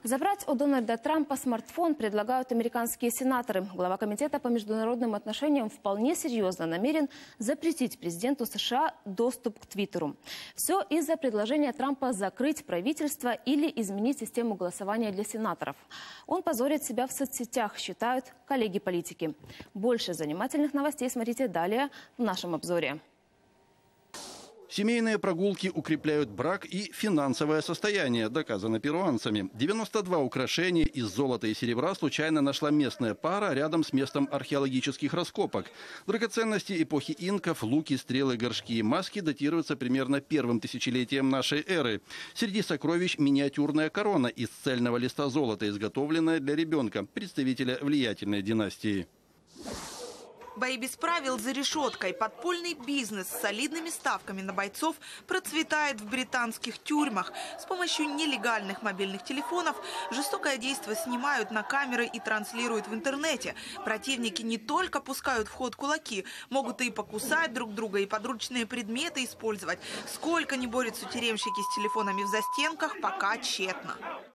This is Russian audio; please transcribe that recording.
Забрать у Дональда Трампа смартфон предлагают американские сенаторы. Глава комитета по международным отношениям вполне серьезно намерен запретить президенту США доступ к Твиттеру. Все из-за предложения Трампа закрыть правительство или изменить систему голосования для сенаторов. Он позорит себя в соцсетях, считают коллеги-политики. Больше занимательных новостей смотрите далее в нашем обзоре. Семейные прогулки укрепляют брак и финансовое состояние, доказано перуанцами. 92 украшения из золота и серебра случайно нашла местная пара рядом с местом археологических раскопок. Драгоценности эпохи инков, луки, стрелы, горшки и маски датируются примерно первым тысячелетием нашей эры. Среди сокровищ миниатюрная корона из цельного листа золота, изготовленная для ребенка, представителя влиятельной династии. Бои без правил за решеткой. Подпольный бизнес с солидными ставками на бойцов процветает в британских тюрьмах. С помощью нелегальных мобильных телефонов жестокое действие снимают на камеры и транслируют в интернете. Противники не только пускают в ход кулаки, могут и покусать друг друга, и подручные предметы использовать. Сколько ни борются тюремщики с телефонами в застенках, пока тщетно.